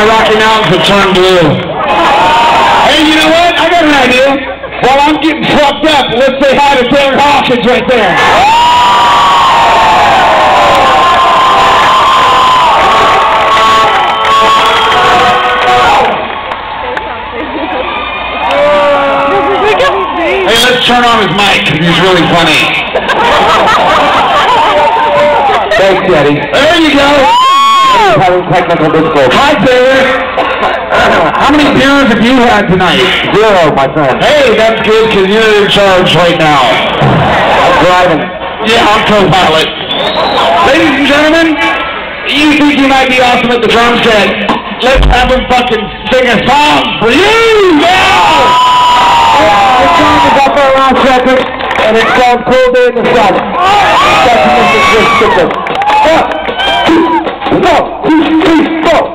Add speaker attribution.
Speaker 1: the Rocky Mountains will turn blue. Hey, you know what? I got an idea. While I'm getting fucked up, let's say hi to Taylor Hawkins right there. Hey, let's turn on his mic, because he's really funny.
Speaker 2: Thanks, Eddie.
Speaker 1: There you go.
Speaker 2: Eddie's having technical difficulties.
Speaker 1: Hi, Taylor. How many beers have you had tonight?
Speaker 2: 0, my friend.
Speaker 1: Hey, that's good, because you're in charge right now.
Speaker 2: I'm driving.
Speaker 1: Yeah, I'm co-pilot. Ladies and gentlemen, you think you might be awesome at the drum set. Let's have him fucking sing a song for you now!
Speaker 2: The song is up our last record, and it's called Cool Day in the Sun. That's Mr. Chris Stickler. 1, 2, 3, 4.